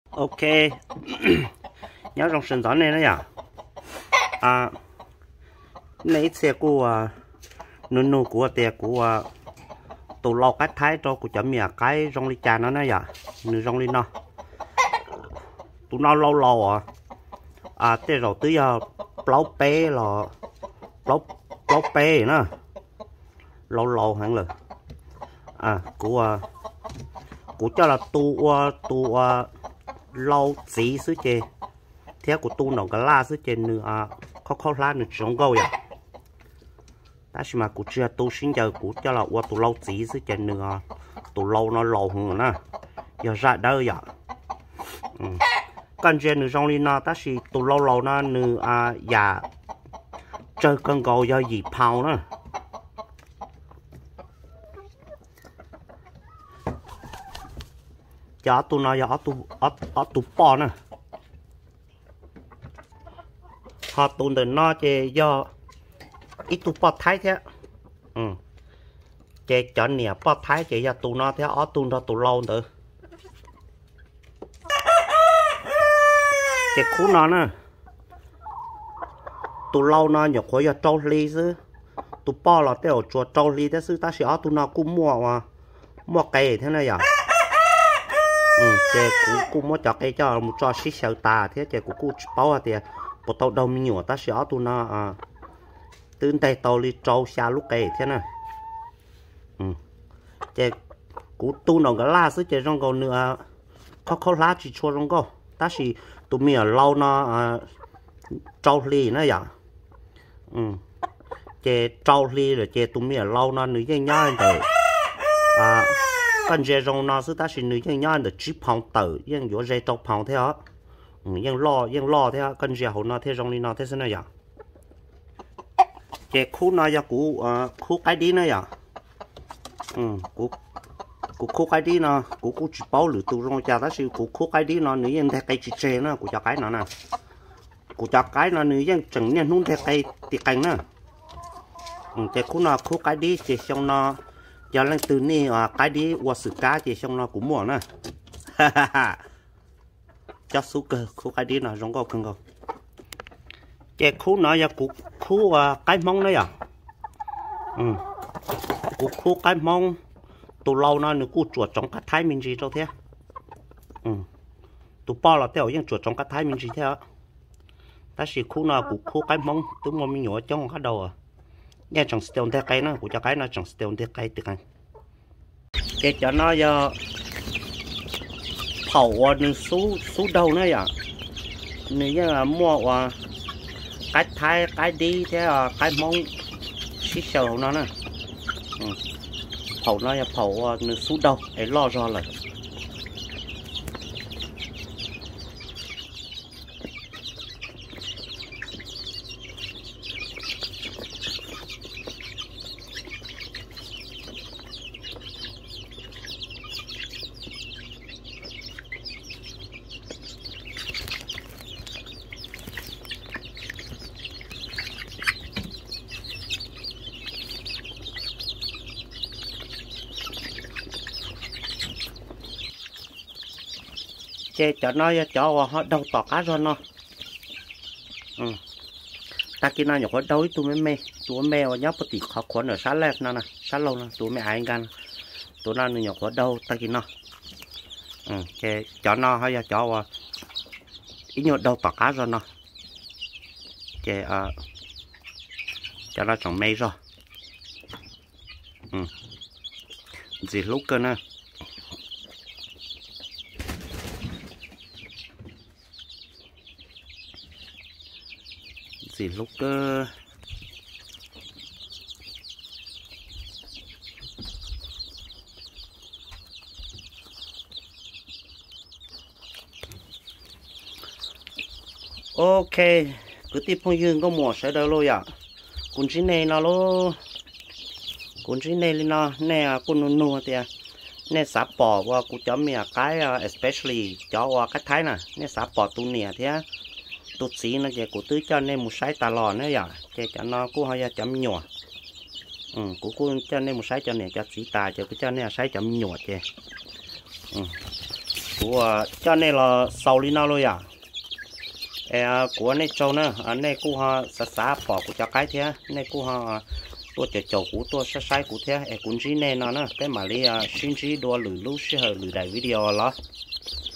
Ok. Nhớ trong sân gió này nữa à nãy xe của nụ của tiền của tụ lò cái thái cho của chấm mía cái trong ly trà nó nữa nụ trong ly nó tụ nó lâu lâu thế rồi tới giờ lâu bé là lâu bé nữa lâu lâu hẳn rồi của cho là tu lâu gì xứ chê thế của tu nó cái lá xứ chê nữa khó lá nữa trống câu vậy ta chỉ mà của chưa tu sinh giờ của cho là tu lâu gì xứ chê nữa tu lâu nó lâu hơn nè giờ ra đâu vậy con chuyện nữa trong đi nó ta chỉ tu lâu lâu nó nữa dạ chơi con gấu do gì phao nữa cho tu nó giờ tu bò nè họ tu từ nó chỉ do ít tu bò thái thế chỉ cho nè bò thái chỉ do tu nó thế tu nó tu lâu nữa chỉ cú nó nè tu lâu nó nhở khối giờ trâu ly chứ tu bò là theo chuột trâu ly thế chứ ta sẽ tu nó cũng mua cây thế này à chế cú mua cho cái cho một cho xí xèo ta thế chế cú bao thì bộ tàu đầu mình nhổ ta sẽ tu nó từ tay tàu đi trâu xa lúc cái thế này chế cú tu nó cái lá chứ chế trong cầu nữa khó lá chỉ cho trong cầu ta sẽ tụi mình lâu nó trâu ly nữa vậy chế trâu ly rồi chế tụi mình lâu nó nữa nhá rồi con dê rong nó sẽ ta xin nữ nhân nhân được chip phong tử nhưng có dê trâu phong thế đó nhưng lo thế đó con dê hậu nó thế rong đi nó thế này vậy cái khu nó giờ khu cái đi nữa vậy khu cái đi nó khu chỉ bảo lử tụ rong cha ta xin khu cái đi nó nữ nhân thế cái chỉ chê nó của cha cái nó nè của cha cái nó nữ nhân chẳng nhân luôn thế cái tiệt canh nữa cái khu cái đi chỉ xong nó giờ lên từ này cái đi qua sự cá chỉ xong nó cũng mua nè cho số cơ khu cái đi nó giống câu không câu cái khu nó giờ khu cái mông đấy khu cái mông tụ lâu nó nữa khu chuột trong cái thái mình gì đâu thế tụ bao là theo những chuột trong cái thái mình gì thế ta chỉ khu nó khu cái mông tụ mà mình nhỏ trong cái đầu nhà chẳng stone thế cái nó của cho cái nó chẳng stone thế cái từ cái cho nó giờ phẩu nên số đầu nữa vậy nếu là mua cái thái cái đi thế cái mông xí xèo nó nè phẩu nó là phẩu nên số đầu để lo ra lại chế cho nó cho họ đầu tỏ cá rồi nó ta kia nó nhỏ có đâu tụi mẹ và nhóc bị khó khăn ở sát lẹt nó nè sát lâu nè tụi mẹ ai gan tụi nó nhỏ có đâu ta kia nó chế cho nó hay là cho ít nhiều đầu tỏ cá rồi nó chế cho nó trồng mây rồi gì lúc cơ nè lúc ok cứ tiếp phong dương có mùa sẽ đâu luôn ạ cuốn chín này nó luôn cuốn chín này nó nè cuốn nua thì nè sáp bỏ qua cụ chấm mía cái especially cho qua cái thái nè nè sáp bỏ tu nè thế tụt xí nó chỉ cụ tưới cho nên một sái tà lò nữa vậy chỉ cho nó cũng hơi chấm nhỏ cụ cho nên một sái cho này cho xí tà cho nên sái chấm nhỏ chứ của cho nên là sau đi nào rồi của này trâu nữa này cô họ xã bỏ của cho cái thế này cô họ tôi chờ chầu của tôi sẽ sai của thế cũng chỉ nên nó cái mà đi xin chỉ đua lử lúc sẽ lử đại video đó